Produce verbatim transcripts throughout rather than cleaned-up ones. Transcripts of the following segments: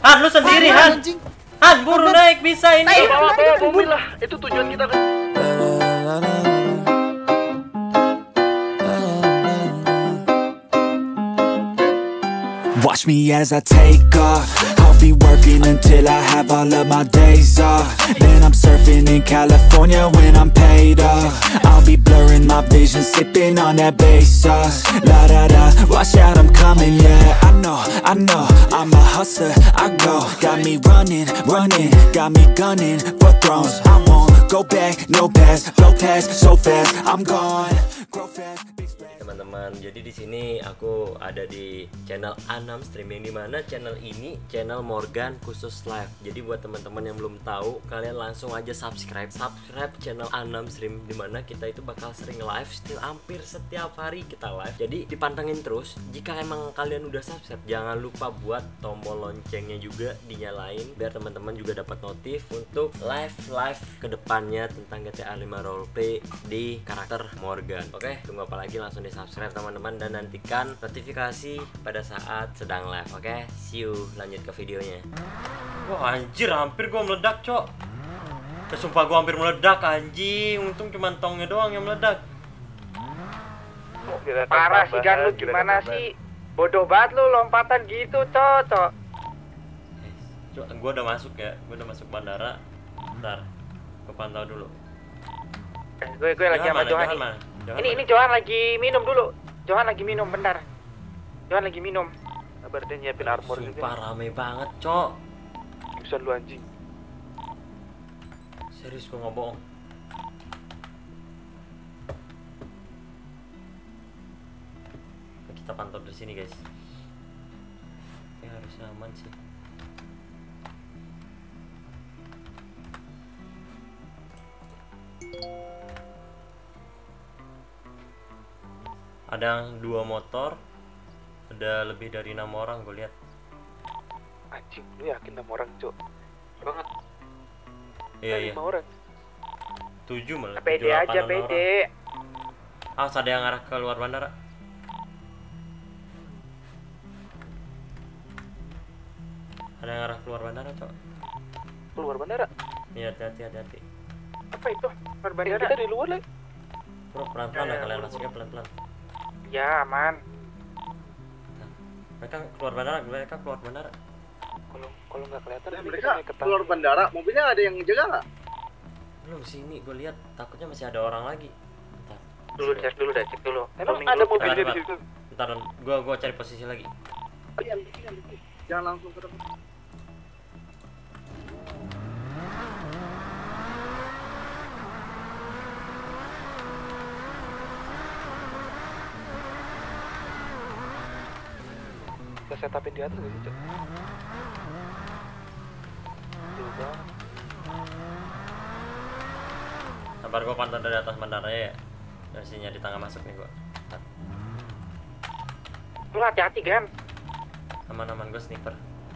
Han, lu sendiri Han. Han, buru naik bisa ini. Bawa bawa mobil lah, itu tujuan kita kan. Watch me as I take off. I'll be working until I have all of my days off. Then I'm surfing in California when I'm paid off. I'll be blurring my vision, sipping on that bass sauce. La da da, watch out, I'm coming, yeah. I know, I know, I'm a hustler, I go. Got me running, running, got me gunning for thrones. I won't go back, no pass, go past so fast. I'm gone, grow fast. Teman-teman, jadi di sini aku ada di channel Anam Streaming, di mana channel ini channel Morgan khusus live. Jadi buat teman-teman yang belum tahu, kalian langsung aja subscribe subscribe channel Anam Stream, di mana kita itu bakal sering live, still hampir setiap hari kita live. Jadi dipantengin terus. Jika emang kalian udah subscribe, jangan lupa buat tombol loncengnya juga dinyalain biar teman-teman juga dapat notif untuk live live kedepannya tentang G T A lima Roleplay di karakter Morgan. Oke, tunggu apa lagi, langsung di subscribe teman-teman dan nantikan notifikasi pada saat sedang live. Oke, see you, lanjut ke videonya. Wah anjir, hampir gua meledak cok. Ya, sumpah gua hampir meledak anjing. Untung cuma tongnya doang yang meledak. Parah sih kan lu, gimana sih? Bodoh banget lu, lompatan gitu cocok. Cok, gua udah masuk ya, gua udah masuk bandara. Bentar, gua pantau dulu. Gue gue lagi sama Johan. Ini mana? ini Johan lagi minum dulu. Johan lagi minum, bentar. Johan lagi minum. Sabar, dia nyiapin armor juga. Sumpah rame banget, cok. Bisa lu anjing. Serius gua nggak bohong. Kita pantau dari sini, guys. Ya harusnya aman sih. Ada dua motor, ada lebih dari enam orang gue lihat. Anjing, lu yakin enam orang cok? Banget. Iya iya. lima orang. Tujuh malah. Pede aja, pede. Ah, ada yang arah ke luar bandara. Ada yang arah keluar bandara cok. Keluar bandara? Iya, hati-hati, hati-hati. Apa itu? Keluar bandara? Kita di luar lagi. Bro, pelan-pelan lah kalian masuknya, pelan-pelan. Ya aman. Mereka keluar bandara, mereka keluar bandara. Kalau kalau nggak kelihatan, nah, mereka keluar bandara, mobilnya ada yang jaga nggak? Belum sini, gue lihat takutnya masih ada orang lagi. Bentar. Dulu cek dulu, dah cek dulu. Emang ada mobil di situ? Bentar, gue gue cari posisi lagi. Jangan langsung ke depan. Kita setupin di atas gak sih cok? Coba. Sabar, gue pantau dari atas bandara ya. Dari sini di tengah masuk nih gue. Lu hati-hati kan? Aman-aman, gue sniper.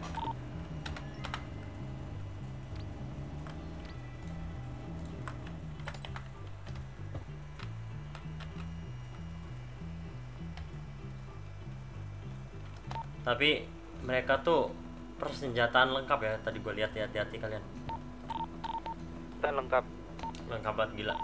Tapi mereka tuh persenjataan lengkap ya, tadi gue lihat ya, hati-hati kalian. Kita lengkap. Lengkap banget, gila.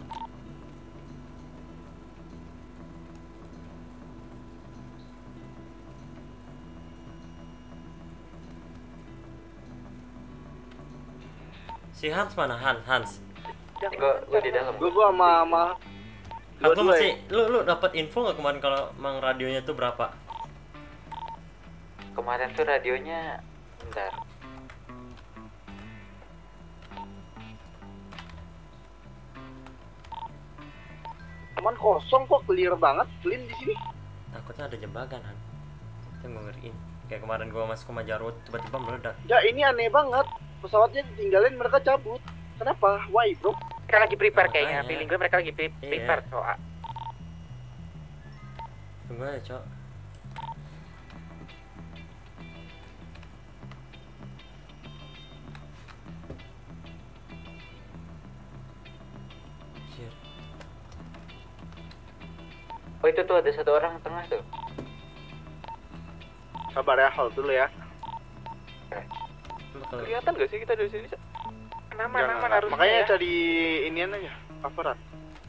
Si Hans mana? Hans, Hans. Gue di dalam. Gue gua sama sama. Lu masih, lu lu dapat info nggak kemarin kalau emang radionya tuh berapa? Kemarin tuh radionya, bentar. Cuman kosong kok, clear banget, clean di sini. Takutnya ada jebakan Han. Yang gue ngeriin. Kayak kemarin gue masuk ke Majarot tiba-tiba meledak. Ya ini aneh banget. Pesawatnya ditinggalin, mereka cabut. Kenapa? Why bro? Mereka lagi prepare kayaknya. Makanya. Feeling gue mereka lagi pre prepare Iya. cok. Tunggu aja cok. Anjir. Oh itu tuh ada satu orang tengah tuh. Sabar ya, hold dulu ya. Eh. Kelihatan gak sih kita dari sini? Aman, aman harus. Makanya ya. cari inian aja, coveran.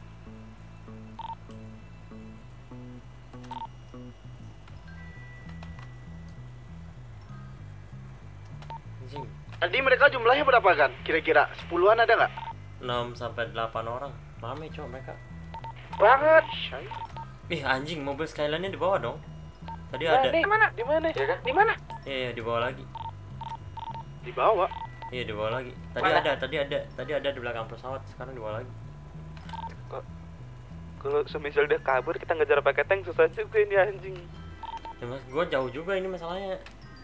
Anjing. Tadi mereka jumlahnya berapa kan? Kira-kira sepuluhan ada nggak? enam sampai delapan orang. Rame cok mereka. Banget. Ih anjing, mobil Skyline-nya di bawah dong. Tadi Nah, ada. di mana? Di mana? Ya kan? Di mana? Iya, iya, di bawah lagi. Di bawah. Iya, di bawah lagi. Tadi Mana? ada, tadi ada, tadi ada di belakang pesawat, sekarang di bawah lagi. Kok kalau semisal dia kabur kita ngejar pakai tank susah juga ini anjing. Ya, mas, gua jauh juga ini masalahnya.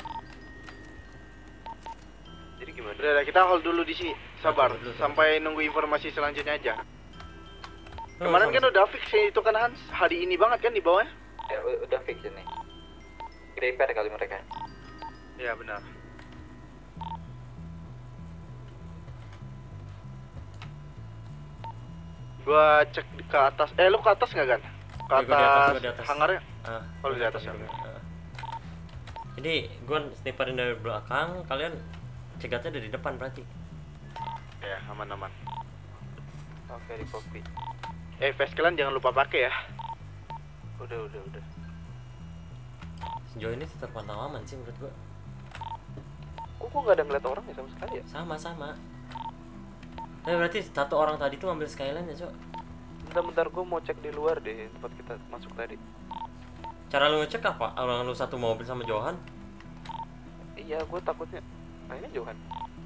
Jadi gimana? Udah, udah, kita hold dulu di sini. Sabar, Hold dulu, sampai nunggu informasi selanjutnya aja. Oh, Kemarin sama- kan udah fix ya itu kan Hans. Hari ini banget kan di bawahnya? Ya udah fix ini. Repair kali mereka. Iya benar. Gua cek di- ke atas. Eh lu ke atas nggak kan? Ke Ya, gua di atas, atas, gua di atas. hangarnya. Ah, Oh, di atas, juga. oke. Ah. Jadi gua sniperin dari belakang, kalian cegatnya dari depan berarti. Ya aman-aman. Oke, di copy. Eh face kalian jangan lupa pakai ya. Udah, udah, udah. Sejauh ini terpantau aman sih menurut gua. Kok gua nggak ada ngeliat orang ya sama sekali ya? Sama-sama. Eh berarti satu orang tadi tuh ngambil Skyline ya, Cok? Bentar-bentar gua mau cek di luar deh tempat kita masuk tadi. Cara lu ngecek apa? Orang lu satu mobil sama Johan? Iya, gua takutnya. Nah ini Johan.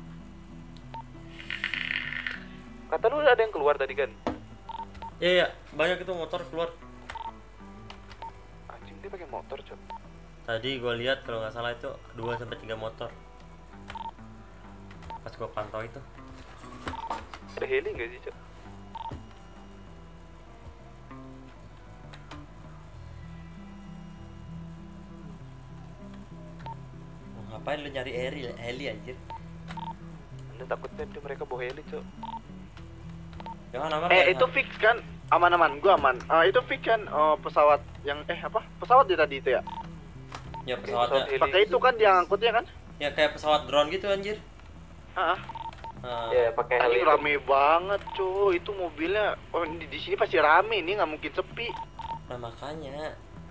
Kata lu ada yang keluar tadi kan? Iya, iya, banyak itu motor keluar. Anjing dia pakai motor, Cok. Tadi gua lihat kalau nggak salah itu dua sampai tiga motor. Pas gua pantau itu. Ada heli nggak sih, Cok? Oh, ngapain lu nyari heli, heli anjir? Anda takutnya dia mereka bawa heli, Cok. Jangan aman. Eh itu fix kan? Aman-aman, gua aman. Ah itu fix kan oh, pesawat yang eh apa? Pesawat dia tadi itu ya? Ya pesawatnya. Heli. Pakai itu kan dia ngangkutnya kan? Ya kayak pesawat drone gitu anjir. Heeh. Nah, Ya pakai heli. Ini rame banget, cuy. Itu mobilnya oh di, di sini pasti rame, ini nggak mungkin sepi. nah makanya.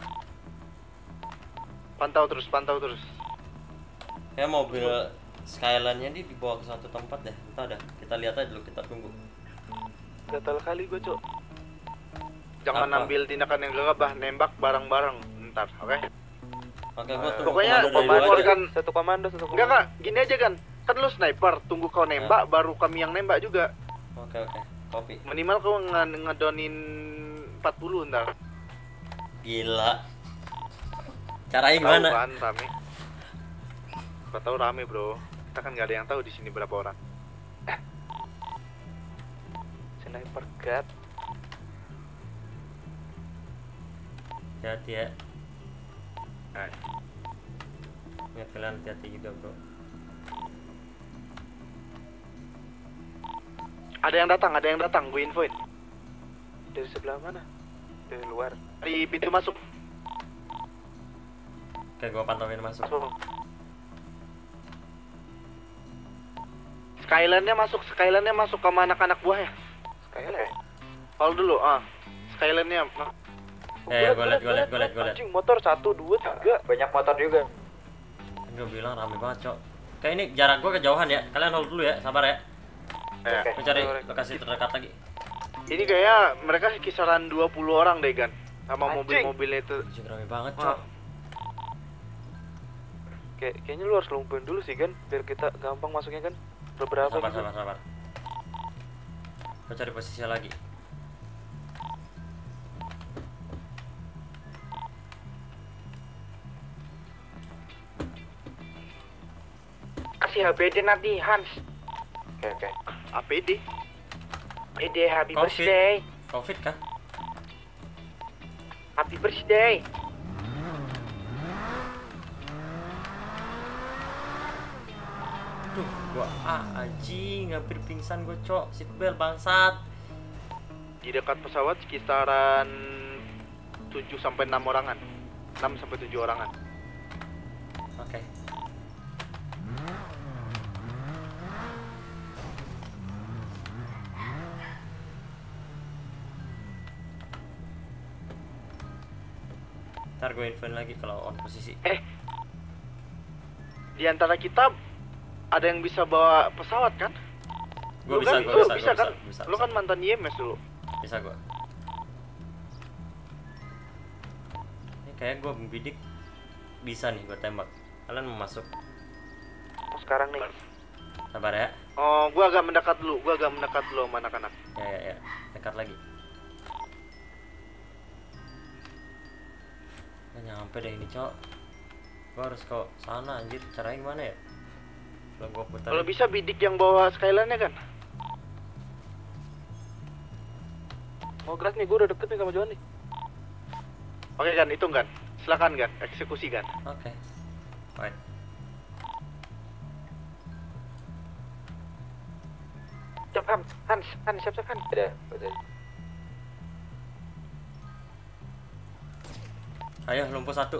Pantau terus, pantau terus. Kayak mobil Skyline-nya dia dibawa ke suatu tempat deh. Entah dah. Kita lihat aja dulu, kita tunggu. Gatal kali gua, Cok. Jangan Apa? ambil tindakan yang gegabah, nembak bareng-bareng. Ntar, oke? Oke, gua tunggu Pokoknya komando dari pokoknya luar aja. kan Satu komando, satu komando. enggak kak, gini aja kan. Kan lu sniper, tunggu kau nembak, baru kami yang nembak juga. Oke, oke. Copy. Minimal kau nge- ngedonin empat puluh ntar. Gila. Caranya Tahu gimana? kan rame. Gak tahu rame bro. Kita kan nggak ada yang tahu di sini berapa orang. Sniper God. Hati-hati ya. Nah, Ingat kalian hati-hati juga bro. ada yang datang, ada yang datang. Gue infoin. Dari sebelah mana? Dari luar. Di pintu masuk. Oke, gua pantauin masuk. Masuk. Skyline-nya masuk, Skyline-nya masuk sama anak-anak buahnya. Skyline. Hold dulu, ah. Skyline-nya. Nah, Eh, gua liat, gua liat, gua liat, gua liat. Anjing, motor satu, dua, tiga. Banyak motor juga. Gua bilang rame banget, Cok. Kayak ini jarak gua kejauhan ya. Kalian hold dulu ya, sabar ya. eh, Oke. Gua cari lokasi terdekat lagi. ini kayak mereka kisaran dua puluh orang deh, Gan. Sama Anjing. mobil-mobilnya itu. Anjing rame banget, Ah. Cok. Kayak kayaknya lu harus lumpuhin dulu sih kan, biar kita gampang masuknya kan. Beberapa Sabar, gitu. sabar, sabar. Gua cari posisi lagi. Kasih H B D nanti Hans. Oke oke. A P D. H B D happy Covid. birthday. Covid kah? Happy birthday. Tuh, gua ah anjing hampir pingsan gua, Cok. Seatbelt bangsat. Di dekat pesawat sekitaran tujuh sampai enam orangan. enam sampai tujuh orangan. Oke. Ntar gue infoin lagi kalau on posisi. Eh, di antara kita ada yang bisa bawa pesawat kan? Gue bisa, kan, gue lu bisa, bisa gua kan? bisa, bisa, Lu bisa. kan mantan Y M S dulu. Bisa gue. Ini kayak gue bidik bisa nih gue tembak. Kalian mau masuk? Oh, sekarang nih. Sabar ya. Oh, gua agak mendekat dulu, gua agak mendekat dulu sama anak-anak. Ya ya ya. Dekat lagi. Nggak nyampe deh ini cowok. Gue harus ke sana anjir. Caranya gimana ya? Kalau gue putar. Kalau bisa bidik yang bawa Skyline-nya kan? Mau gerak nih, gue udah deket nih sama Johan nih. Oke kan, hitung kan? Silakan kan, eksekusi kan? Oke. Wait. Siap Hans, Hans, Hans, siap siap Hans. Udah, udah. Ayo lumpuh satu.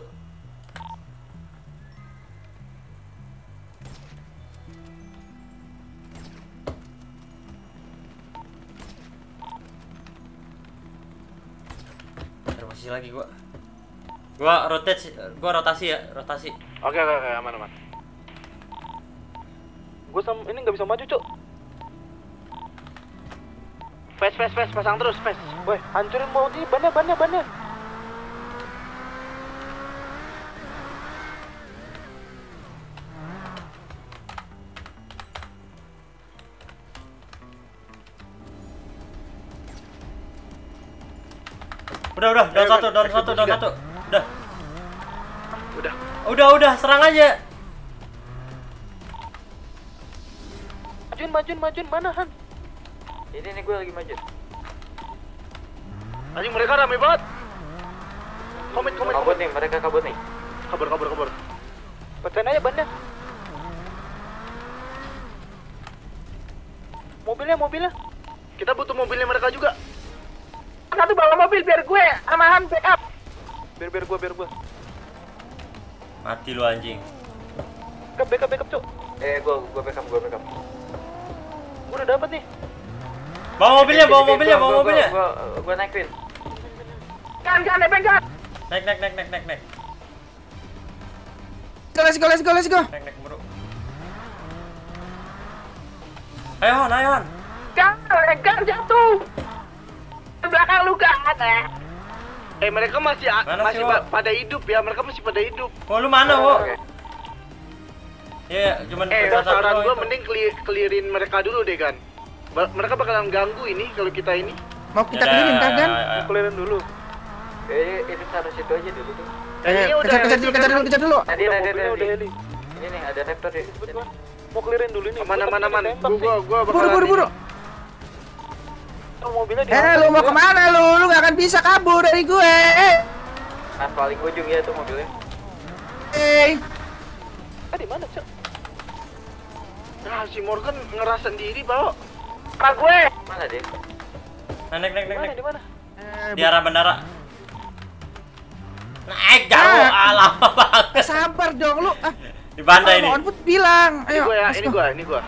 Posisi lagi gua. Gua rotate, gua rotasi ya, rotasi. Oke oke oke, aman aman. Gue sama ini nggak bisa maju, Cuk. Fast fast fast, pasang terus fast. Weh, hancurin mau ini bannya bannya bannya. Udah udah, down Ayo, satu, kan, down satu, down eksekusi satu. Udah. Udah. Udah udah, serang aja. Majuin, majuin, majuin, mana Han? Ini nih gue lagi maju. Anjing mereka rame banget. Komit komit Kabut komit. nih, mereka kabut nih. Kabur kabur kabur. Pecahin aja bannya. Mobilnya, mobilnya. Kita butuh mobilnya mereka juga. Satu bawa mobil biar gue sama Han backup. Biar biar gue, biar gue. Mati lu anjing. Backup, backup, backup, Cuk. Eh, gue gue backup, gue backup. Gue udah dapet nih. Bawa mobilnya, bawa mobilnya, bawa mobilnya. Gue gue naikin. Kan kan nebeng kan. Naik naik naik naik naik naik. Let's go, let's go, let's go. Naik naik bro. Ayo Han, ayo Han. Kan, kan jatuh. Di belakang lu kan. Eh mereka masih Mana masih sih, pa- Wo? pada hidup ya, mereka masih pada hidup. Oh lu mana wo? Oke. Ya cuman Eh, satu saran doang gua itu. mending clear, clearin mereka dulu deh kan. Ba- mereka bakalan ganggu ini kalau kita ini. Mau kita Yaudah, keliling kan? ayo, kan? ayo, ayo. Kulirin dulu. Eh, itu taruh situ aja dulu tuh. Eh, ini udah kejar, kejar dulu, kejar dulu, kejar dulu. Tadi Udah, ada mobilnya ada udah heli. Ini nih ada raptor di. Cepet gua. Mau clearin dulu nih. aman Gua aman tapi aman. ditembak Gua sih. gua gua Buru, bakalan buru, buru. Oh, mobilnya di Eh, lu mau kemana lu? Lu gak akan bisa kabur dari gue. Eh, Nah, paling ujung ya tuh mobilnya. eh. Ah, di mana, Cuk? Nah, si Morgan ngerasa sendiri, Bro. Sama gue. Mana dia? Nah, naik naik Di naik mana, naik. di mana? Eh, Di arah bandara. Naik jauh, Ah. ah, lama banget. sabar dong lu. Ah, Di bandai kalau nih. mau on foot bilang. Ini Ayo. gua ya, let's ini go. gua, ini gua.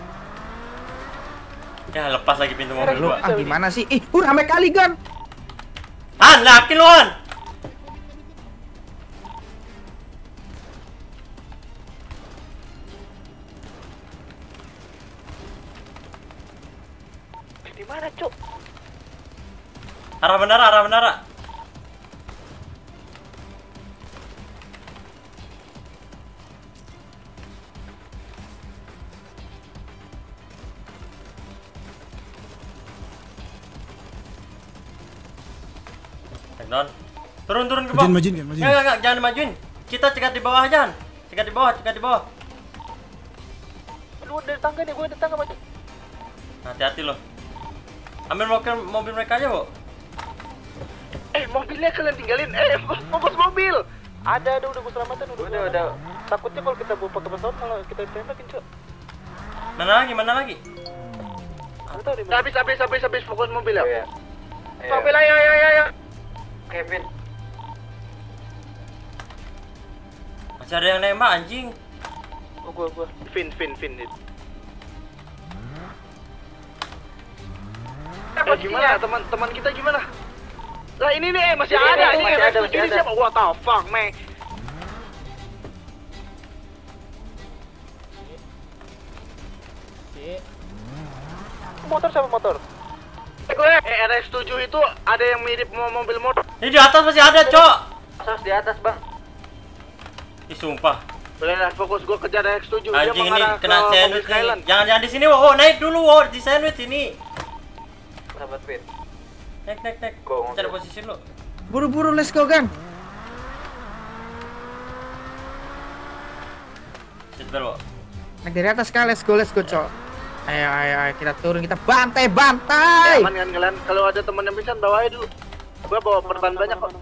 Ya lepas lagi pintu mobil Lu gua. ah gimana sih? Ih, uh, rame kali Gan. Han, yakin lu Han? Di mana, Cuk? Arah bandara, arah bandara. Naik down. Turun turun ke bawah. Majuin, majuin, Gan, majuin. Enggak, enggak, enggak, jangan majuin. Kita cekat di bawah aja. Han. Cekat di bawah, cekat di bawah. Lu dari tangga nih, gue dari tangga maju. Hati-hati loh. Ambil mobil, mobil mereka aja, Bu. Eh, mobilnya kalian tinggalin. Eh, fokus mobil. Ada, ada udah gue selamatin, udah. Udah, gua udah. selamatin. Takutnya kalau kita bawa pakai pesawat malah kita tembakin, Cuk. Mana lagi, mana lagi? Lu tahu di mana? Habis habis habis habis fokus mobil ya. Oh, ya. Ayo. Mobil ayo ayo ayo, ayo. Kevin. Masih ada yang nembak anjing. Oh, gua gua. Fin fin fin. Eh, Apa gimana teman-teman kita gimana? Lah ini nih masih Ini, ada, ini, ini masih R X ada, tujuh masih ini ada. siapa? What the fuck, man? Motor siapa motor? Eh, gue eh, R X tujuh itu ada yang mirip mo- mobil motor. Ini di atas masih ada, Cok. Atas di atas, Bang. Ih, sumpah. Boleh lah, fokus gue kejar R X tujuh. Dia Anjing ini mengarah ke kena mobil sandwich nih. Skyland. Jangan jangan di sini, wo. Wo, naik dulu, wo. Di sandwich ini. Sahabat Pin. Naik, naik, naik. Go, Cari mobil. posisi lu. Buru-buru, let's go, gang. Seatbelt, wo. Naik dari atas kali, let's go, let's go, cok. Ayo, ayo, ayo, kita turun, kita bantai, Ya, bantai. aman kan kalian? Kalau ada teman yang pingsan bawa aja dulu. Gue bawa perban banyak kok.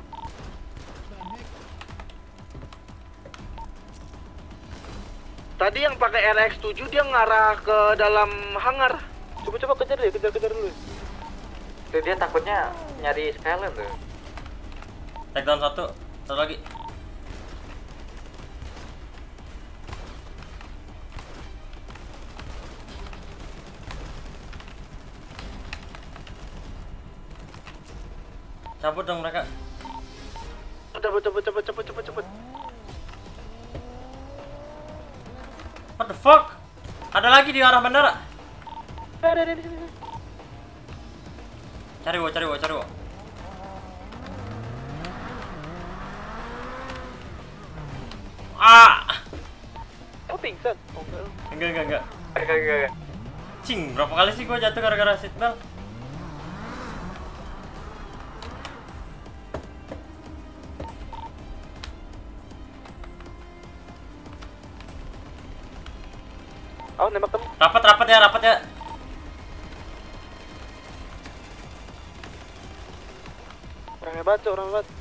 Tadi yang pakai R X tujuh dia ngarah ke dalam hangar. Coba-coba kejar deh, kejar-kejar dulu. Tuh dia takutnya nyari Skyland tuh. Take down satu. Satu lagi. Cabut dong mereka. Cepet, cepet, cepet, cepet, cepet, cepet. What the fuck? Ada lagi di arah bandara. Ada, ada, ada, ada. Cari wo, cari wo, cari wo. Ah! Oh pingsan. Oh enggak. Enggak, enggak, enggak. Enggak, enggak, enggak. Cing, berapa kali sih gua jatuh gara-gara seatbelt? Oh nembak temen. Rapat, rapat ya, rapat ya. Orang hebat, Cok, orang hebat.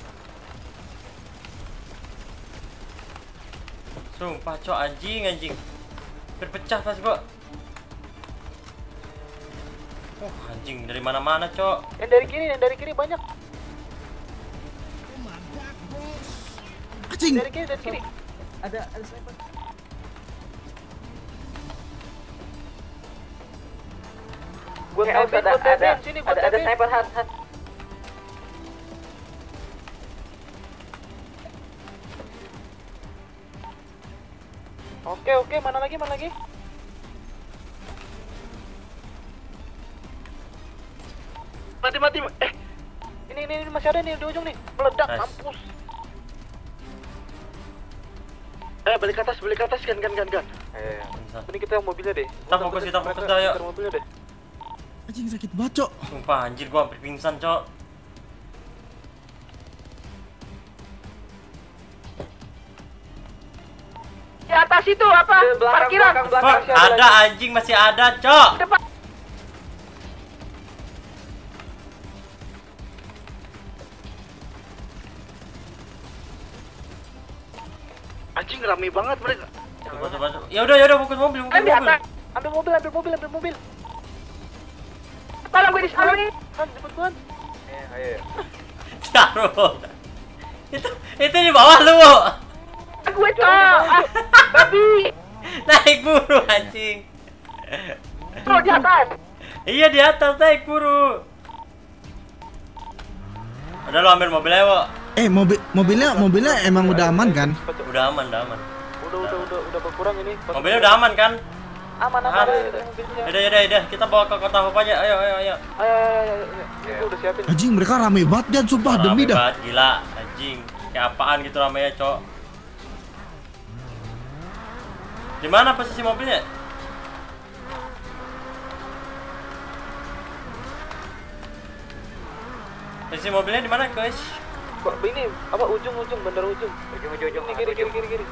Sumpah, cok, anjing, anjing. Berpecah tas gua. Oh, anjing, dari mana-mana, cok. Yang dari kiri, yang dari kiri banyak. Anjing. Dari kiri, dari kiri. Ada, ada sniper. Gua Eh, sniping, ada, gua ada, sniping, sini gua ada, ada sniping. sniper hat, hat. Oke, oke, mana lagi, mana lagi? Mati, mati. Eh, Ini, ini, ini masih ada nih di ujung nih. Meledak, Nice. mampus. eh balik ke atas, balik ke atas kan, kan, kan, kan. Eh, Ini kita mobilnya deh. Kita fokus, kita fokus dah, yuk. Kita mobilnya deh. Anjing sakit banget, cok. Sumpah, anjir, gua hampir pingsan, cok. di atas itu apa? Belakang, Parkiran. belakang, belakang. Fuck, ada anjing, masih ada, cok. Depan. Anjing rame banget mereka. Coba, coba, coba. Ya udah, ya udah, fokus mobil, fokus Kan di mobil. atas. Ambil mobil, ambil mobil, ambil mobil. Tolong gue di sana nih. Han, cepet Tuan. Eh, ayo. Taruh. Itu, itu di bawah lu, wo. Gue cok. Ah, babi. Naik buru, anjing. Tuh di atas. Iya, di atas, naik buru. Udah, lu ambil mobilnya, wo. Eh, mobil mobilnya mobilnya emang udah aman kan? Udah aman, udah aman. Udah, udah, udah, udah berkurang ini. Pas- Mobilnya udah aman kan? Aman, aman. Aman. Ada, ada mobilnya. Yaudah, yaudah, yaudah. Kita bawa ke kota Hope aja. Ayo, ayo, ayo. Ayo, ayo, ayo, ayo. Ini gua udah siapin. Anjing mereka rame banget dan sumpah demi Rame dah. banget, gila, anjing. Kayak apaan gitu ramenya, cok. Di mana posisi mobilnya? Posisi mobilnya di mana, guys? Kok ini apa ujung-ujung, bandar ujung. Ujung, ujung, ujung. Ini kiri, kiri, kiri, kiri.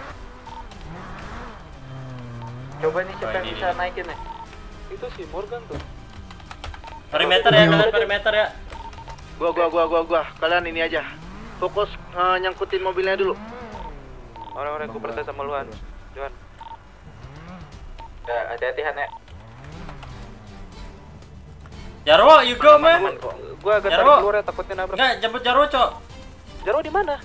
Coba nih siapa Oh, yang ini, bisa ini. naikin nih. Itu si Morgan tuh. Perimeter ya, kalian perimeter ya. Gua, gua, gua, gua, gua. Kalian ini aja. Fokus eh, nyangkutin mobilnya dulu. Orang-orang gue percaya sama lu, Han. Johan. Ya, hati-hati Han ya. Jarwo, you go, man. Gua agak tarik Jarwo. keluar ya, takutnya nabrak. Enggak, jemput Jarwo, cok. Jarwo di mana?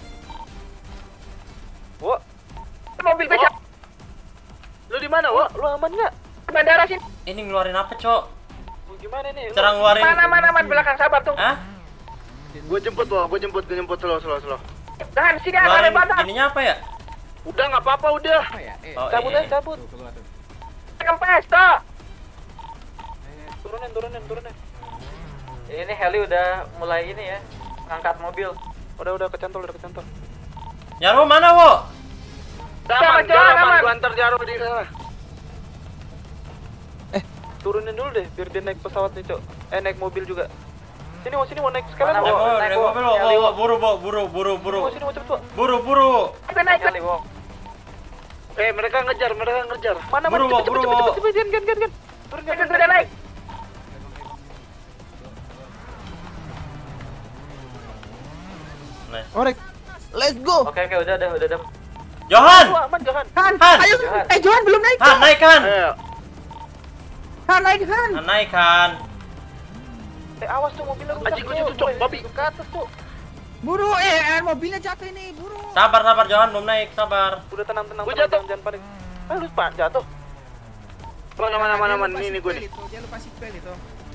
Wo, Mobil gue siap. Lu di mana, Wo? lu aman nggak? Bandara sini. Ini ngeluarin apa, cok? Lu gimana nih? Lu- Cara ngeluarin. Mana mana mana belakang sabar tuh. Hah? Gue jemput loh, gue jemput, gue jemput slow, slow, slow. Dan sini ada batas. Ininya apa ya? Udah nggak apa-apa udah. Oh, Cabut iya. aja, cabut. Kempes toh. Turunin, turunin, turunin. Ini heli udah mulai ini ya, ngangkat mobil. Udah, udah kecantol, udah kecantol. Jarwo mana, Wo? Aman, jalan, aman, aman. gue antar Jarwo di sana. Turunin dulu deh, biar dia naik pesawat nih, Cok. Eh, naik mobil juga. Sini, mau sini, mau naik sekalian, Mana, Naik mau. Wo? mobil, naik, naik Wo. mobil, Wo. Heli, Wo. Buru, Wo. Buru, buru, buru, Mau buru. sini, mau cepet, Wo. Buru, buru. Kita naik. Heli, Wo. Eh, mereka ngejar, mereka ngejar. Mana, Buru, mana, Wo, cepet, buru, cepet, Wo. cepet, cepet, gan, gan, gan, gan. Turun, gan, Kita gan, sudah gan. naik. Nice. Orek. Let's go. Oke oke udah udah udah udah. Johan! Wah, aman, jangan. Han, Han. ayo. Johan. Eh, Johan belum naik. Han, Cok. naik Han! Ayo. Han, naik Han. Han, naik Han! Eh, awas tuh mobilnya rusak. Anjing, gua jatuh, Cok, babi. Ke atas, Cok. Buru, eh, eh, mobilnya jatuh ini, buru. Sabar, sabar, Johan, belum naik, sabar. Udah tenang, tenang, Gua tenang, jatuh. jangan, jangan panik. Ah, lu Pak, jatuh. Mana, mana, mana, mana, Dia lupa ini nih gue nih. seatbelt itu, Dia lupa seatbelt itu.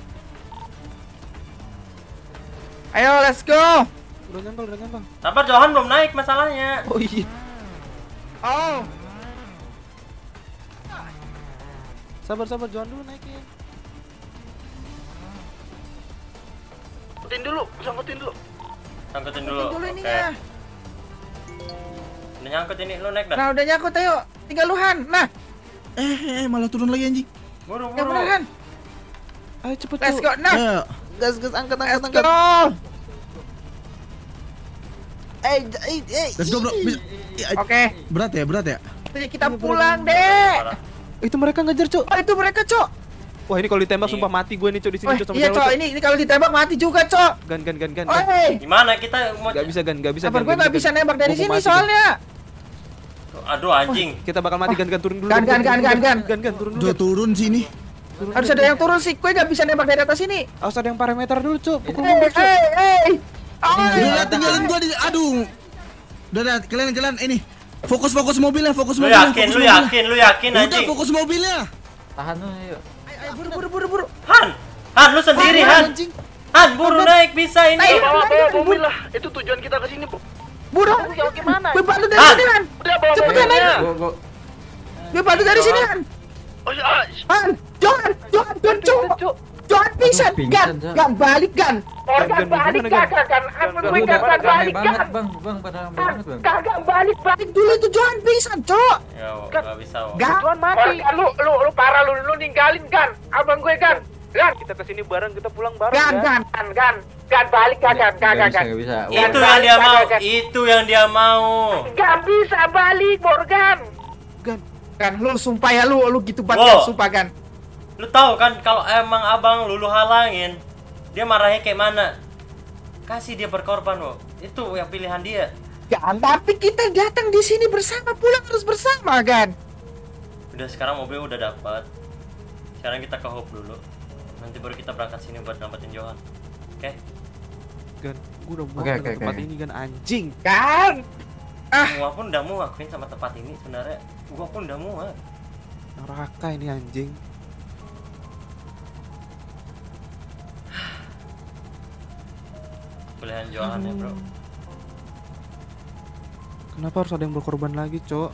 Ayo, let's go. Udah nyantol, udah nyantol. Sabar, Johan belum naik masalahnya. Oh iya. Oh. Sabar, sabar, Johan dulu naikin. Sangkutin dulu, sangkutin dulu. Sangkutin dulu. Dulu Oke. ininya. Udah nyangkut ini, lu naik dah. Nah, udah nyangkut, ayo. Tinggal lu, Han. Nah, Eh, eh, malah turun lagi anjing. Buru, yang buru. bener, Han. Ayo cepet, Let's Cuk. go. Nah, Ayo. Gas, gas, angkat, angkat, let's angkat. go. Eh, eh, eh. Let's go, bro. Bisa- Ih, Oke, Berat ya, berat ya. jadi kita pulang, Dek. Parah. Itu mereka ngejar, Cuk. Oh, itu mereka, Cok. Wah, ini kalau ditembak Ini. sumpah mati gue nih, Cuk, di sini, Oh, Cuk, sama iya, Jarwo, Cok. Cuk. Ini, ini kalau ditembak mati juga, Cok. Gan, gan, gan, gan. gan. Oi. Gimana kita mau Gak bisa, gan, gak bisa. Sabar, gan, gue gan, nggak gan. bisa nembak dari Gua mau sini mati, Gan. soalnya. Aduh anjing. Kita bakal mati, gan, gan, turun dulu. Gan, gan, gan, gan, gan. Gan, gan, turun dulu. Udah turun sini. Harus ada yang turun sih. Gue nggak bisa nembak dari atas sini. Harus ada yang parameter dulu, Cuk. Pukul Hei, mundur, Cuk. hei, hei. Udah Oh, lah, tinggalin gua di aduh. Udah dah, kalian kalian ini. Fokus fokus mobilnya, fokus Lu mobilnya. yakin, fokus lu mobilnya. yakin, lu yakin Udah anjing. fokus mobilnya. Tahan dulu yuk. ayo, buru, buru, buru, buru. Han, Han lu sendiri Han. Anjing. Han, buru naik bisa ini. Naik. Bawa, bawa mobil lah. Itu tujuan kita ke sini, Bu. Buru. Ya, gimana? Gue bantu dari Han. sini, Han. Udah bawa Cepetan, mobilnya. Han. Gua gua Gue bantu dari sini, Han. Oh, ah, Han, Johan, Johan, Johan, Johan. Johan pingsan, Aduh, Gan, pingsan, Jan. Gan, balik, Gan. Gan, Organ Gan, balik gimana, Gan? kagak kan? Aku Gan, gue Gan, kagak rame balik banget, kan? Bang. Bang, pada rame banget, Bang. Kagak balik balik. Balik dulu itu Johan pingsan, Cok. Ya, Wo, nggak bisa. Wo. Gan. Tuan mati. Organ lu lu lu parah lu lu ninggalin kan? Abang gue kan? Gan, Kita kesini bareng, kita pulang bareng, Gan, ya. Gan. kan, kan, kan balik kagak Gak kagak bisa, kan? gak bisa. Gan, Itu yang balik, dia mau, kagak, Gan. itu yang dia mau. Gak bisa balik, Morgan. Gan, lu sumpah ya lu, lu gitu banget, Wo. Gan, sumpah, Gan. Lu tahu kan kalau emang abang lu, lu halangin, dia marahnya kayak mana? Kasih dia berkorban, Wo. Itu yang pilihan dia. Gan, tapi kita datang di sini bersama, pulang harus bersama, Gan. Udah sekarang mobil udah dapat. Sekarang kita ke Hope dulu. Nanti baru kita berangkat sini buat dapetin Johan. Oke? Gan, gue udah muak Oke, dengan oke, tempat oke. ini, Gan, anjing. Gan. Gua pun udah muakin sama tempat ini sebenarnya. Gua pun udah muak. Neraka ini anjing. Pilihan Johan ya, Bro. Kenapa harus ada yang berkorban lagi, Cok?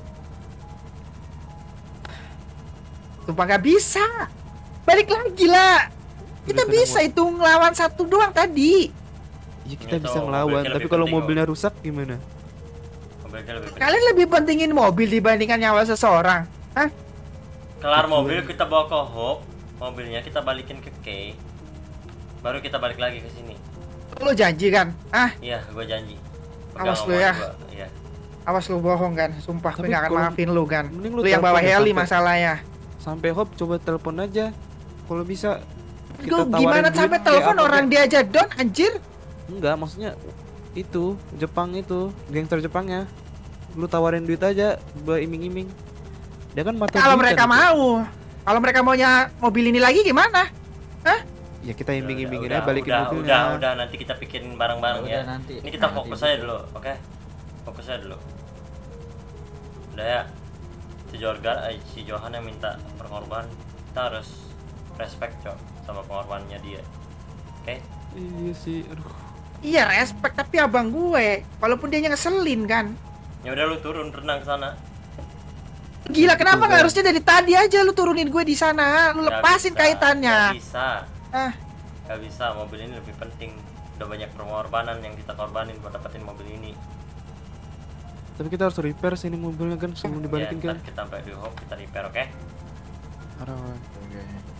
Sumpah gak bisa. Balik lagi lah. Kita Udah, bisa tenang, itu ngelawan satu doang tadi. Iya, kita Nggak bisa tahu, ngelawan, mobilnya tapi lebih kalau penting, mobilnya rusak gimana? Mobilnya lebih penting. Kalian lebih pentingin mobil dibandingkan nyawa seseorang. Hah? Kelar mobil kita bawa ke Hope. Mobilnya kita balikin ke Kay. Baru kita balik lagi ke sini. Lu janji kan? Ah, Iya, gua janji. Awas lu omongan ya. gua, Iya. awas lu bohong kan. Sumpah gue Tapi gak akan kalau- maafin lu kan. mending Lu, lu yang bawa telepon ya, heli sampai- masalahnya. Sampai Hop coba telepon aja. Kalau bisa kita Lu tawarin gimana duit sampai kayak telepon apa, orang kayak- dia aja don anjir? Enggak, maksudnya itu Jepang itu, gangster Jepangnya. Lu tawarin duit aja buat iming-iming. Dia kan mata Kalau duitan mereka itu. mau. Kalau mereka maunya mobil ini lagi gimana? Ya kita iming-imingin Udah, aja balikin udah, mobilnya. Udah, udah, nanti kita pikirin bareng-bareng Udah, ya. nanti. Ini kita Nanti fokus bisa. aja dulu, oke? Fokus aja dulu. Udah ya. Si Jorga, eh, si Johan yang minta berkorban, kita harus respect, Cok, sama pengorbanannya dia. Oke? Iya sih, aduh. Iya respect, tapi abang gue, walaupun dia ngeselin kan. Ya udah lu turun renang ke sana. Gila, kenapa nggak harusnya dari tadi aja lu turunin gue di sana, lu Gak lepasin bisa, kaitannya. Gak bisa. Ah, Gak bisa, mobil ini lebih penting. Udah banyak pengorbanan yang kita korbanin buat dapetin mobil ini. Tapi kita harus repair sini mobilnya kan sebelum dibalikin Ya, kan. ntar kita sampai di home kita repair, oke? Parah, oke.